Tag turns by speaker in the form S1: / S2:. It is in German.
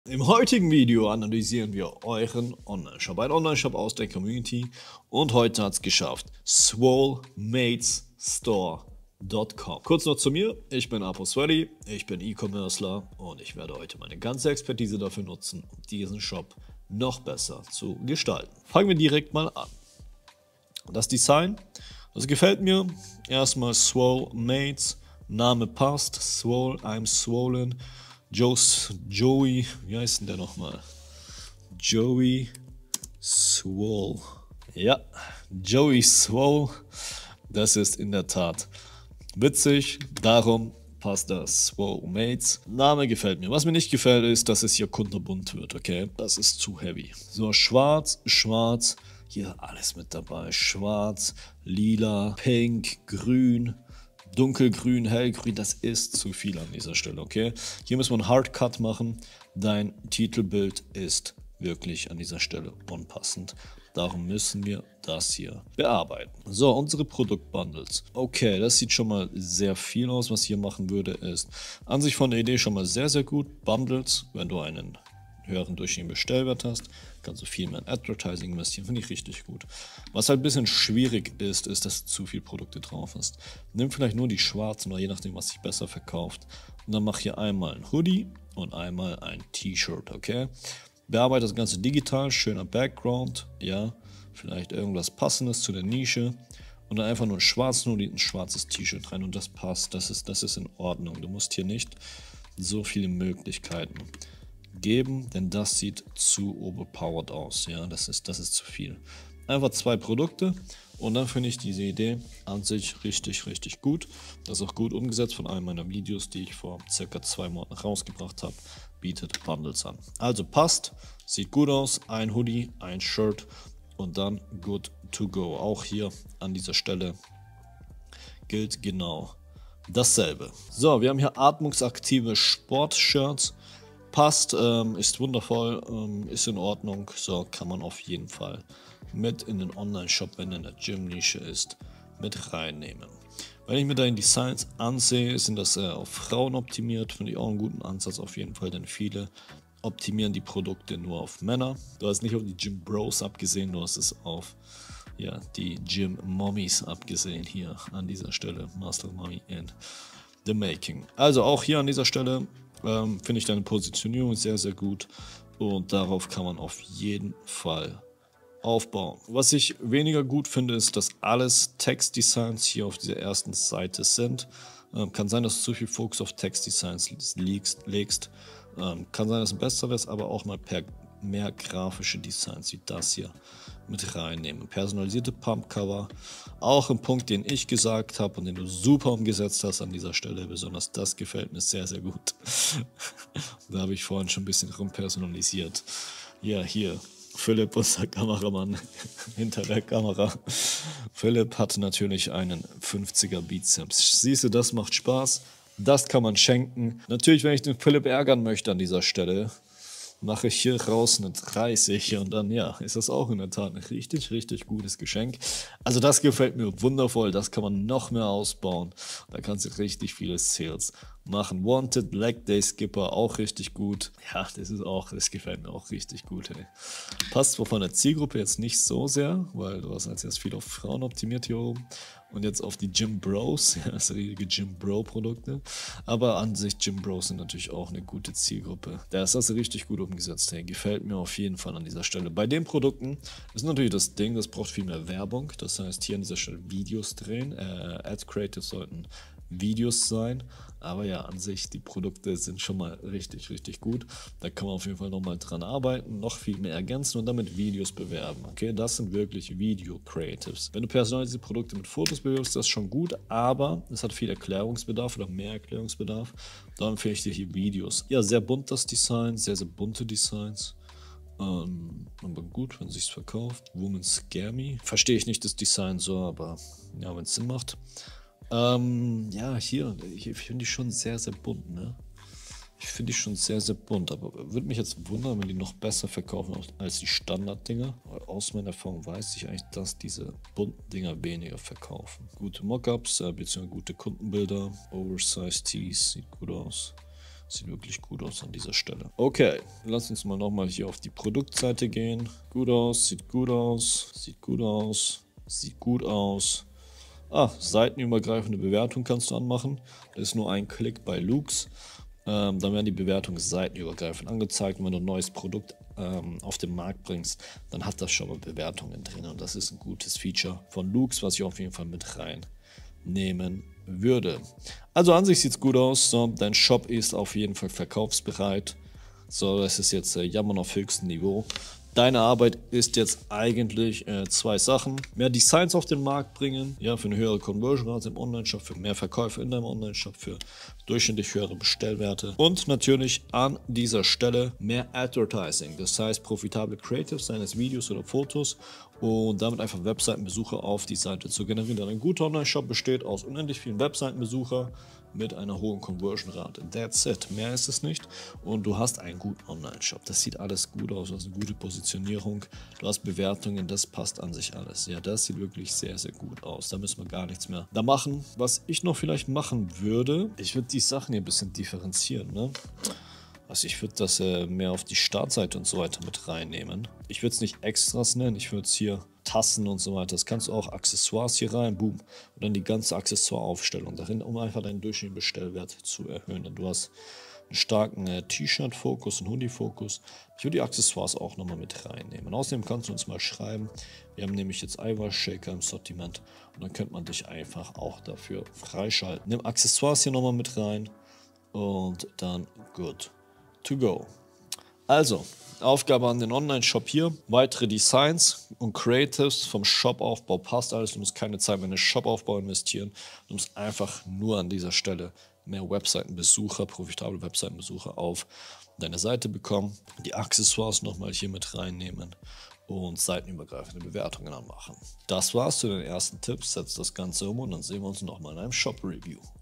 S1: Im heutigen Video analysieren wir euren Online-Shop, ein Online-Shop aus der Community, und heute hat es geschafft, swolematesstore.com. Kurz noch zu mir, ich bin Apo Sweaty, ich bin E-Commercer und ich werde heute meine ganze Expertise dafür nutzen, um diesen Shop noch besser zu gestalten. Fangen wir direkt mal an. Das Design, das gefällt mir. Erstmal Swole Mates, Name passt, Swole, I'm swollen. Joey, wie heißt denn der nochmal? Joey Swole. Ja, Joey Swole. Das ist in der Tat witzig. Darum passt das Swole Mates. Name gefällt mir. Was mir nicht gefällt, ist, dass es hier kunterbunt wird. Okay, das ist zu heavy. So, schwarz, schwarz. Hier alles mit dabei. Schwarz, lila, pink, grün. Dunkelgrün, hellgrün, das ist zu viel an dieser Stelle, okay? Hier müssen wir einen Hardcut machen. Dein Titelbild ist wirklich an dieser Stelle unpassend. Darum müssen wir das hier bearbeiten. So, unsere Produktbundles. Okay, das sieht schon mal sehr viel aus. Was ich hier machen würde, ist an sich von der Idee schon mal sehr, sehr gut. Bundles, wenn du einen höheren durchschnittlichen Bestellwert hast, kannst du viel mehr in Advertising investieren, finde ich richtig gut. Was halt ein bisschen schwierig ist, ist, dass du zu viele Produkte drauf hast. Nimm vielleicht nur die schwarzen oder je nachdem, was sich besser verkauft. Und dann mach hier einmal ein Hoodie und einmal ein T-Shirt, okay? Bearbeite das Ganze digital, schöner Background, ja, vielleicht irgendwas Passendes zu der Nische. Und dann einfach nur einen schwarzen Hoodie und ein schwarzes T-Shirt rein und das passt, das ist in Ordnung. Du musst hier nicht so viele Möglichkeiten geben, denn das sieht zu overpowered aus, ja, das ist zu viel. Einfach zwei Produkte und dann finde ich diese Idee an sich richtig, richtig gut. Das ist auch gut umgesetzt von einem meiner Videos, die ich vor circa 2 Monaten rausgebracht habe, bietet Bundles an. Also passt, sieht gut aus, ein Hoodie, ein Shirt und dann good to go. Auch hier an dieser Stelle gilt genau dasselbe. So, wir haben hier atmungsaktive Sportshirts. Passt, ist wundervoll, ist in Ordnung, so kann man auf jeden Fall mit in den Online-Shop, wenn er in der Gym-Nische ist, mit reinnehmen. Wenn ich mir da die Designs ansehe, sind das auf Frauen optimiert, finde ich auch einen guten Ansatz auf jeden Fall, denn viele optimieren die Produkte nur auf Männer. Du hast nicht auf die Gym Bros abgesehen, du hast es auf die Gym Mommies abgesehen hier an dieser Stelle. Master Mommy in the Making. Also auch hier an dieser Stelle finde ich deine Positionierung sehr, sehr gut und darauf kann man auf jeden Fall aufbauen. Was ich weniger gut finde, ist, dass alles Textdesigns hier auf dieser ersten Seite sind. Kann sein, dass du zu viel Fokus auf Textdesigns legst. Kann sein, dass es besser ist, aber auch mal mehr grafische Designs wie das hier mit reinnehmen. Personalisierte Pumpcover, auch ein Punkt, den ich gesagt habe und den du super umgesetzt hast an dieser Stelle. Besonders das gefällt mir sehr, sehr gut. Da habe ich vorhin schon ein bisschen rumpersonalisiert. Ja, hier, Philipp, unser Kameramann hinter der Kamera. Philipp hat natürlich einen 50er Bizeps. Siehst du, das macht Spaß. Das kann man schenken. Natürlich, wenn ich den Philipp ärgern möchte an dieser Stelle, mache ich hier raus eine 30 und dann, ja, ist das auch in der Tat ein richtig, richtig gutes Geschenk. Also das gefällt mir wundervoll, das kann man noch mehr ausbauen. Da kannst du richtig viele Sales machen. Wanted Leg Day Skipper, auch richtig gut. Ja, das gefällt mir auch richtig gut, ey. Passt zwar von der Zielgruppe jetzt nicht so sehr, weil du hast als erst viel auf Frauen optimiert hier oben. Und jetzt auf die Gym Bros, ja, das sind richtige Gym Bro Produkte. Aber an sich Gym Bros sind natürlich auch eine gute Zielgruppe. Das hast du richtig gut umgesetzt, hey. Gefällt mir auf jeden Fall an dieser Stelle. Bei den Produkten ist natürlich das Ding, das braucht viel mehr Werbung. Das heißt, hier an dieser Stelle Videos drehen. Ad Creatives sollten Videos sein. Aber ja, an sich, die Produkte sind schon mal richtig, richtig gut. Da kann man auf jeden Fall nochmal dran arbeiten, noch viel mehr ergänzen und damit Videos bewerben. Okay, das sind wirklich Video-Creatives. Wenn du personalisierte Produkte mit Fotos bewirbst, das ist schon gut, aber es hat viel Erklärungsbedarf oder mehr Erklärungsbedarf. Da empfehle ich dir hier Videos. Ja, sehr bunt das Design, sehr, sehr bunte Designs. Aber gut, wenn es sich verkauft. Woman Scare Me. Verstehe ich nicht das Design so, aber ja, wenn es Sinn macht. Ja, hier finde ich schon sehr, sehr bunt, ne? Ich finde die schon sehr, sehr bunt, aber würde mich jetzt wundern, wenn die noch besser verkaufen als die Standarddinger. Weil aus meiner Erfahrung weiß ich eigentlich, dass diese bunten Dinger weniger verkaufen. Gute Mockups, beziehungsweise gute Kundenbilder, Oversized Tees, sieht gut aus. Sieht wirklich gut aus an dieser Stelle. Okay, lass uns mal nochmal hier auf die Produktseite gehen. Gut aus, sieht gut aus, sieht gut aus, sieht gut aus. Seitenübergreifende Bewertung kannst du anmachen. Das ist nur ein Klick bei Loox. Dann werden die Bewertungen seitenübergreifend angezeigt. Und wenn du ein neues Produkt auf den Markt bringst, dann hat das schon mal Bewertungen drin. Und das ist ein gutes Feature von Loox, was ich auf jeden Fall mit reinnehmen würde. Also an sich sieht es gut aus. So, dein Shop ist auf jeden Fall verkaufsbereit. So, das ist jetzt Jammern auf höchstem Niveau. Deine Arbeit ist jetzt eigentlich zwei Sachen. Mehr Designs auf den Markt bringen, ja, für eine höhere Conversion-Rate im Online-Shop, für mehr Verkäufe in deinem Online-Shop, für durchschnittlich höhere Bestellwerte. Und natürlich an dieser Stelle mehr Advertising, das heißt profitable Creatives, seien es Videos oder Fotos, und damit einfach Webseitenbesucher auf die Seite zu generieren. Ein guter Online-Shop besteht aus unendlich vielen Webseitenbesuchern mit einer hohen Conversion-Rate. That's it. Mehr ist es nicht. Und du hast einen guten Online-Shop. Das sieht alles gut aus. Du hast eine gute Positionierung. Du hast Bewertungen. Das passt an sich alles. Ja, das sieht wirklich sehr, sehr gut aus. Da müssen wir gar nichts mehr da machen. Was ich noch vielleicht machen würde, ich würde die Sachen hier ein bisschen differenzieren, ne? Also ich würde das mehr auf die Startseite und so weiter mit reinnehmen. Ich würde es nicht Extras nennen, ich würde es hier Tassen und so weiter. Das kannst du auch Accessoires hier rein, boom. Und dann die ganze Accessoire-Aufstellung darin, um einfach deinen durchschnittlichen Bestellwert zu erhöhen. Denn du hast einen starken T-Shirt-Fokus, einen Hoodie-Fokus. Ich würde die Accessoires auch nochmal mit reinnehmen. Außerdem kannst du uns mal schreiben. Wir haben nämlich jetzt Eiweißshaker im Sortiment. Und dann könnte man dich einfach auch dafür freischalten. Nimm Accessoires hier nochmal mit rein. Und dann good to go. Also, Aufgabe an den Online-Shop hier. Weitere Designs und Creatives vom Shop-Aufbau passt alles. Du musst keine Zeit mehr in den Shop-Aufbau investieren. Du musst einfach nur an dieser Stelle mehr Webseitenbesucher, profitable Webseitenbesucher auf deine Seite bekommen. Die Accessoires nochmal hier mit reinnehmen und seitenübergreifende Bewertungen anmachen. Das war's zu den ersten Tipps. Setz das Ganze um und dann sehen wir uns nochmal in einem Shop-Review.